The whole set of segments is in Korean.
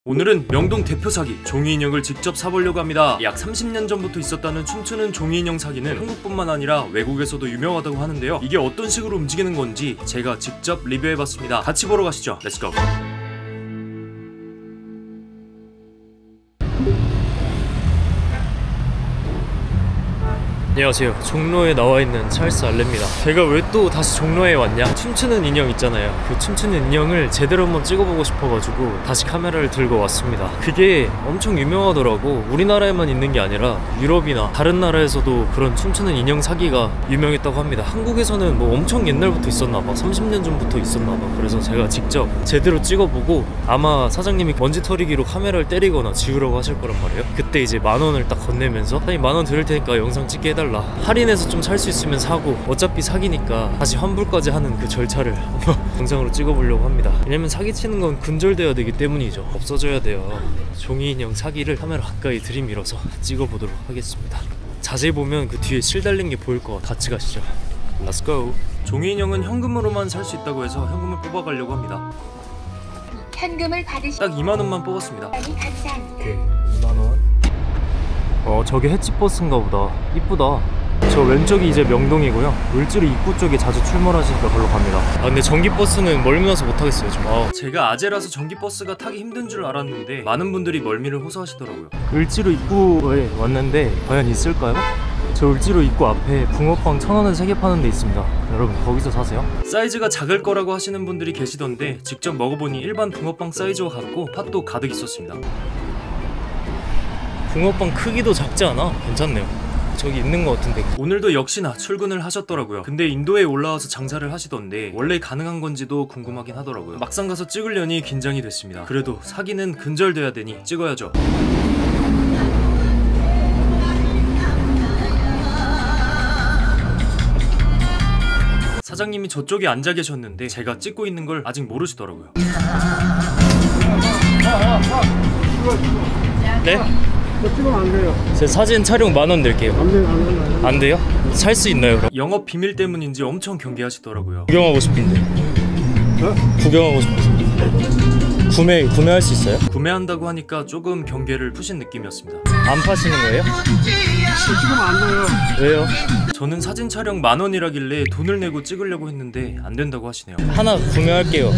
오늘은 명동 대표 사기 종이 인형을 직접 사보려고 합니다. 약 30년 전부터 있었다는 춤추는 종이 인형 사기는 한국뿐만 아니라 외국에서도 유명하다고 하는데요. 이게 어떤 식으로 움직이는 건지 제가 직접 리뷰해봤습니다. 같이 보러 가시죠. 렛츠고! 안녕하세요. 종로에 나와있는 찰스 알레입니다. 제가 왜 또 다시 종로에 왔냐? 춤추는 인형 있잖아요. 그 춤추는 인형을 제대로 한번 찍어보고 싶어가지고 다시 카메라를 들고 왔습니다. 그게 엄청 유명하더라고. 우리나라에만 있는 게 아니라 유럽이나 다른 나라에서도 그런 춤추는 인형 사기가 유명했다고 합니다. 한국에서는 뭐 엄청 옛날부터 있었나봐. 30년 전부터 있었나봐. 그래서 제가 직접 제대로 찍어보고 아마 사장님이 먼지 털이기로 카메라를 때리거나 지우라고 하실 거란 말이에요. 그때 이제 10,000원을 딱 건네면서 사장님 10,000원 드릴 테니까 영상 찍게 해달라, 할인해서 좀 살 수 있으면 사고 어차피 사기니까 다시 환불까지 하는 그 절차를 영상으로 찍어보려고 합니다. 왜냐면 사기치는 건 근절돼야 되기 때문이죠. 없어져야 돼요. 종이 인형 사기를 카메라 가까이 들이밀어서 찍어보도록 하겠습니다. 자세히 보면 그 뒤에 실 달린 게 보일 것 같아. 같이 가시죠. Let's go. 종이 인형은 현금으로만 살 수 있다고 해서 현금을 뽑아가려고 합니다. 현금을 받으시 딱 20,000원만 뽑았습니다. 감사합니다. 오케이, 20,000원. 저게 해치버스인가 보다. 이쁘다. 저 왼쪽이 이제 명동이고요. 을지로 입구 쪽에 자주 출몰하시니까 걸로 갑니다. 근데 전기버스는 멀미나서 못하겠어요 좀. 제가 아재라서 전기버스가 타기 힘든 줄 알았는데 많은 분들이 멀미를 호소하시더라고요. 을지로 입구에 왔는데 과연 있을까요? 저 을지로 입구 앞에 붕어빵 1,000원에 3개 파는 데 있습니다. 여러분 거기서 사세요. 사이즈가 작을 거라고 하시는 분들이 계시던데 직접 먹어보니 일반 붕어빵 사이즈와 같고 팥도 가득 있었습니다. 붕어빵 크기도 작지 않아? 괜찮네요. 저기 있는 것 같은데. 오늘도 역시나 출근을 하셨더라고요. 근데 인도에 올라와서 장사를 하시던데 원래 가능한 건지도 궁금하긴 하더라고요. 막상 가서 찍으려니 긴장이 됐습니다. 그래도 사기는 근절돼야 되니 찍어야죠. 사장님이 저쪽에 앉아 계셨는데 제가 찍고 있는 걸 아직 모르시더라고요. 네? 찍으면 안 돼요. 제 사진 촬영 10,000원 낼게요. 안 돼요? 살 수 있나요 그럼? 영업 비밀 때문인지 엄청 경계하시더라고요. 구경하고 싶은데. 구경하고 싶어서. 구매할 수 있어요? 구매한다고 하니까 조금 경계를 푸신 느낌이었습니다. 안 파시는 거예요? 찍으면 안 돼요. 왜요? 저는 사진 촬영 10,000원이라길래 돈을 내고 찍으려고 했는데 안 된다고 하시네요. 하나 구매할게요.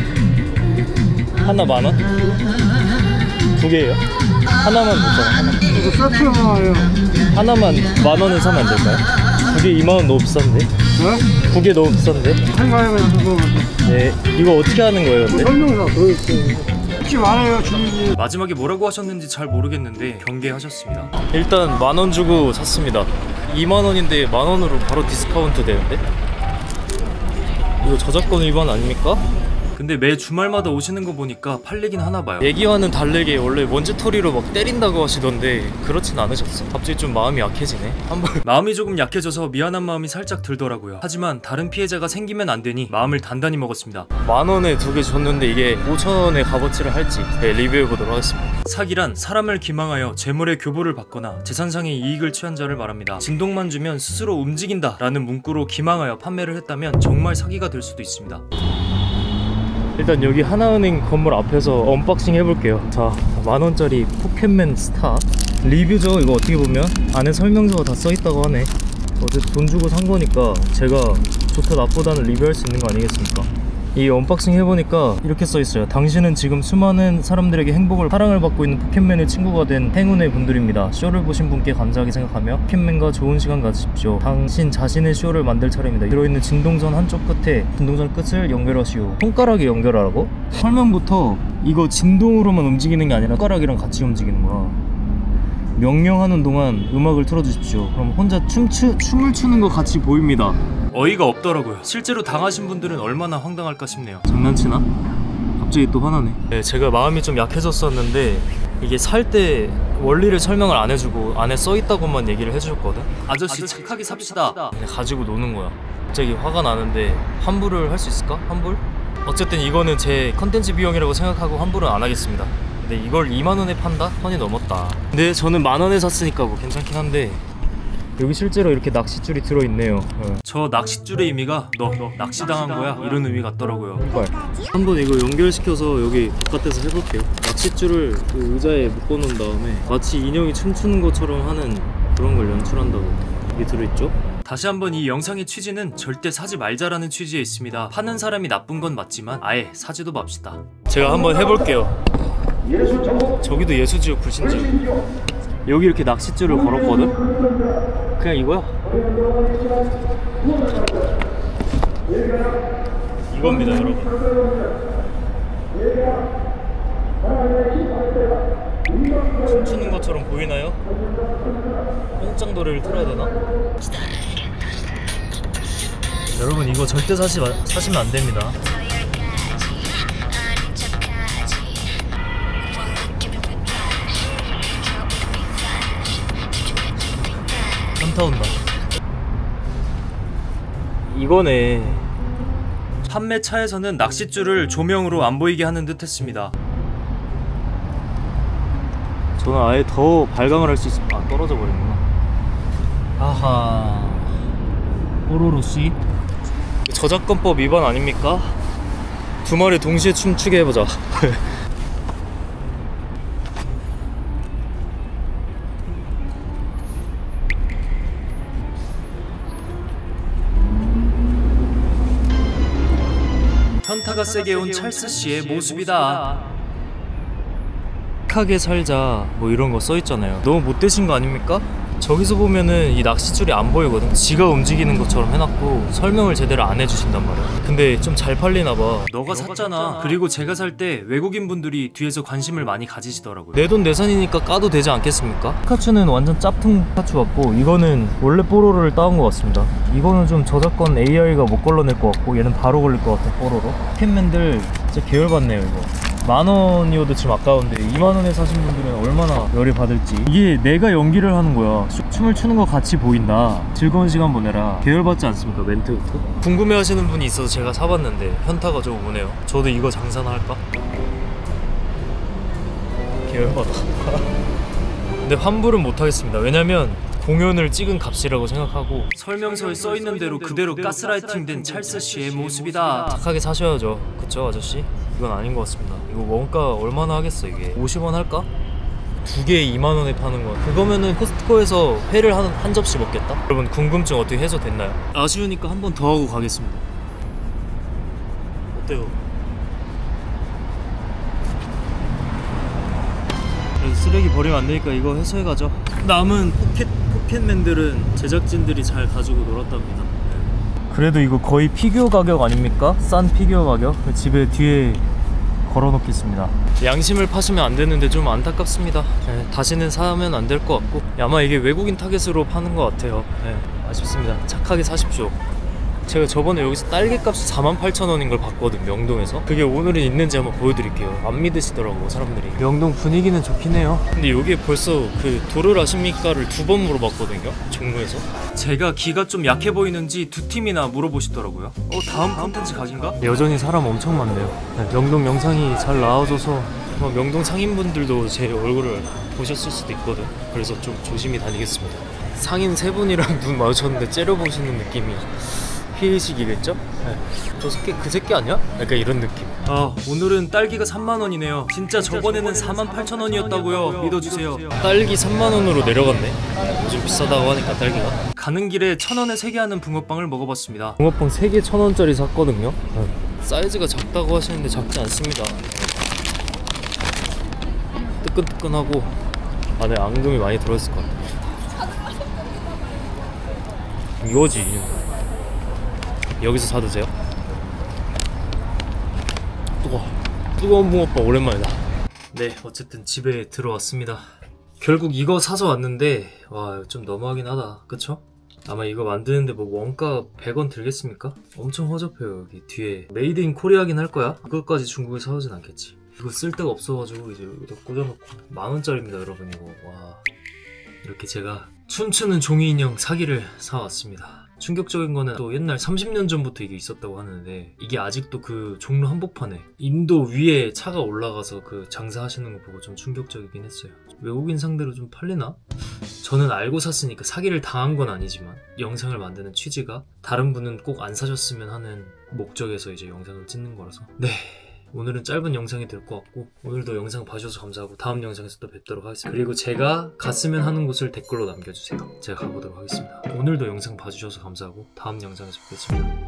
하나 10,000원? 2개예요? 하나만 줬잖아. 이거 세트로 나와요. 하나만 10,000원에 사면 안 될까요? 2개 20,000원 너무 비싼데? 네? 2개 너무 비싼데? 생각해봐요. 네. 이거 어떻게 하는 거예요 근데? 설명서 들어있어요. 혹시 많아요 주민이. 마지막에 뭐라고 하셨는지 잘 모르겠는데 경계하셨습니다. 일단 10,000원 주고 샀습니다. 20,000원인데 10,000원으로 바로 디스카운트 되는데? 이거 저작권 위반 아닙니까? 근데 매 주말마다 오시는 거 보니까 팔리긴 하나봐요. 얘기와는 다르게 원래 먼지털이로 막 때린다고 하시던데 그렇진 않으셨어. 갑자기 좀 마음이 약해지네. 마음이 조금 약해져서 미안한 마음이 살짝 들더라고요. 하지만 다른 피해자가 생기면 안 되니 마음을 단단히 먹었습니다. 10,000원에 2개 줬는데 이게 5,000원의 값어치를 할지 리뷰해보도록 하겠습니다. 사기란 사람을 기망하여 재물의 교보를 받거나 재산상의 이익을 취한 자를 말합니다. 진동만 주면 스스로 움직인다 라는 문구로 기망하여 판매를 했다면 정말 사기가 될 수도 있습니다. 일단 여기 하나은행 건물 앞에서 언박싱 해볼게요. 자, 10,000원짜리 포켓몬 스타 리뷰죠. 이거 어떻게 보면 안에 설명서가 다 써있다고 하네. 어쨌든 돈 주고 산 거니까 제가 좋다 나쁘다는 리뷰할 수 있는 거 아니겠습니까? 이 언박싱 해보니까 이렇게 써있어요. 당신은 지금 수많은 사람들에게 행복을 사랑을 받고 있는 포켓몬의 친구가 된 행운의 분들입니다. 쇼를 보신 분께 감사하게 생각하며 포켓몬과 좋은 시간 가지십시오. 당신 자신의 쇼를 만들 차례입니다. 들어있는 진동선 한쪽 끝에 진동선 끝을 연결하시오. 손가락에 연결하라고? 설명부터 이거 진동으로만 움직이는 게 아니라 손가락이랑 같이 움직이는 거야. 명령하는 동안 음악을 틀어주십시오. 그럼 혼자 춤을 추는 것 같이 보입니다. 어이가 없더라고요. 실제로 당하신 분들은 얼마나 황당할까 싶네요. 장난치나? 갑자기 또 화나네. 네, 제가 마음이 좀 약해졌었는데 이게 살 때 원리를 설명을 안 해주고 안에 써있다고만 얘기를 해주셨거든. 아저씨 착하게 삽시다. 그냥 가지고 노는 거야. 갑자기 화가 나는데 환불을 할 수 있을까? 환불? 어쨌든 이거는 제 컨텐츠 비용이라고 생각하고 환불은 안 하겠습니다. 근데 이걸 20,000원에 판다? 선이 넘었다. 근데 저는 10,000원에 샀으니까 뭐 괜찮긴 한데 여기 실제로 이렇게 낚싯줄이 들어있네요. 저 낚싯줄의 의미가 너 낚시당한 거야? 이런 의미 같더라고요. 한번 이거 연결시켜서 여기 바깥에서 해볼게요. 낚싯줄을 그 의자에 묶어놓은 다음에 마치 인형이 춤추는 것처럼 하는 그런 걸 연출한다고 이게 들어있죠? 다시 한번 이 영상의 취지는 절대 사지 말자라는 취지에 있습니다. 파는 사람이 나쁜 건 맞지만 아예 사지도 맙시다. 제가 한번 해볼게요. 저기도 예수지역 불신지역. 여기 이렇게 낚싯줄을 걸었거든? 그냥 이거야. 이겁니다 여러분. 춤추는 것처럼 보이나요? 현장 노래를 틀어야 되나? 여러분 이거 절대 사시면 안 됩니다. 현타 온다. 이거네. 판매차에서는 낚싯줄을 조명으로 안 보이게 하는 듯 했습니다. 저는 아예 더 발광을 할 수 있어. 아, 떨어져 버렸구나. 아하. 뽀로로씨. 저작권법 위반 아닙니까? 두 마리 동시에 춤추게 해보자. 현타가 세게 온 찰스씨의 모습이다. 착하게 살자 뭐 이런 거 써있잖아요. 너무 못되신 거 아닙니까? 저기서 보면은 이 낚싯줄이 안 보이거든. 지가 움직이는 것처럼 해놨고 설명을 제대로 안 해주신단 말이야. 근데 좀 잘 팔리나봐. 너가 샀잖아. 그리고 제가 살 때 외국인 분들이 뒤에서 관심을 많이 가지시더라고요. 내 돈 내산이니까 까도 되지 않겠습니까? 피카츄는 완전 짭퉁 피카츄 같고 이거는 원래 뽀로로를 따온 것 같습니다. 이거는 좀 저작권 AI가 못 걸러낼 것 같고 얘는 바로 걸릴 것 같아. 뽀로로 캔맨들 진짜 계열받네요 이거. 만원이어도 지금 아까운데 2만원에 사신 분들은 얼마나 열이 받을지. 이게 내가 연기를 하는 거야. 춤을 추는 거 같이 보인다. 즐거운 시간 보내라. 계열받지 않습니까 멘트부터? 궁금해 하시는 분이 있어서 제가 사봤는데 현타가 좀 오네요. 저도 이거 장사나 할까? 계열받아. 근데 환불은 못하겠습니다. 왜냐면 공연을 찍은 값이라고 생각하고 설명서에 써있는 대로 그대로 가스라이팅된 찰스씨의 모습이다. 착하게 사셔야죠. 그쵸 아저씨? 이건 아닌 것 같습니다. 이거 원가 얼마나 하겠어 이게. 50원 할까? 두 개에 2만원에 파는 거. 그거면은 코스트코에서 회를 한 접시 먹겠다? 여러분 궁금증 어떻게 해소됐나요? 아쉬우니까 한 번 더 하고 가겠습니다. 어때요? 쓰레기 버리면 안 되니까 이거 해소해 가죠. 남은 포켓맨들은 제작진들이 잘 가지고 놀았답니다. 그래도 이거 거의 피규어 가격 아닙니까? 싼 피규어 가격? 집에 뒤에 걸어놓겠습니다. 양심을 파시면 안 되는데 좀 안타깝습니다. 네, 다시는 사면 안 될 것 같고 아마 이게 외국인 타겟으로 파는 것 같아요. 네, 아쉽습니다. 착하게 사십시오. 제가 저번에 여기서 딸기값이 48,000원인 걸 봤거든 명동에서. 그게 오늘은 있는지 한번 보여드릴게요. 안 믿으시더라고 사람들이. 명동 분위기는 좋긴 해요. 근데 여기에 벌써 그 도를 아십니까를 2번 물어봤거든요 종로에서. 제가 기가 좀 약해 보이는지 2팀이나 물어보시더라고요. 다음 콘텐츠 각인가? 여전히 사람 엄청 많네요. 네, 명동 명상이 잘 나와줘서 명동 상인분들도 제 얼굴을 보셨을 수도 있거든. 그래서 좀 조심히 다니겠습니다. 상인 3분이랑 눈 마주쳤는데 째려보시는 느낌이 피해의식이겠죠? 네. 저 새끼 그 새끼 아니야? 약간 이런 느낌. 아 오늘은 딸기가 3만원이네요 진짜 저번에는 48,000원이었다고요 믿어주세요. 딸기 3만원으로 내려갔네. 요즘 비싸다고 하니까 딸기가. 가는 길에 1,000원에 3개 하는 붕어빵을 먹어봤습니다. 붕어빵 3개 1,000원짜리 샀거든요. 사이즈가 작다고 하시는데 작지 않습니다. 뜨끈뜨끈하고 안에 앙금이 많이 들어있을 것 같아요. 이거지. 여기서 사드세요. 뜨거운 붕어빵 오랜만이다. 네 어쨌든 집에 들어왔습니다. 결국 이거 사서 왔는데 와 좀 너무하긴 하다 그쵸? 아마 이거 만드는데 뭐 원가 100원 들겠습니까? 엄청 허접해요. 여기 뒤에 메이드 인 코리아긴 할 거야. 그것까지 중국에 사오진 않겠지. 이거 쓸 데가 없어가지고 이제 여기다 꽂아놓고 10,000원짜리입니다 여러분 이거. 와 이렇게 제가 춤추는 종이 인형 사기를 사왔습니다. 충격적인 거는 또 옛날 30년 전부터 이게 있었다고 하는데 이게 아직도 그 종로 한복판에 인도 위에 차가 올라가서 그 장사하시는 거 보고 좀 충격적이긴 했어요. 외국인 상대로 좀 팔리나? 저는 알고 샀으니까 사기를 당한 건 아니지만 영상을 만드는 취지가 다른 분은 꼭 안 사셨으면 하는 목적에서 이제 영상을 찍는 거라서 네 오늘은 짧은 영상이 될 것 같고 오늘도 영상 봐주셔서 감사하고 다음 영상에서 또 뵙도록 하겠습니다. 그리고 제가 갔으면 하는 곳을 댓글로 남겨주세요. 제가 가보도록 하겠습니다. 오늘도 영상 봐주셔서 감사하고 다음 영상에서 뵙겠습니다.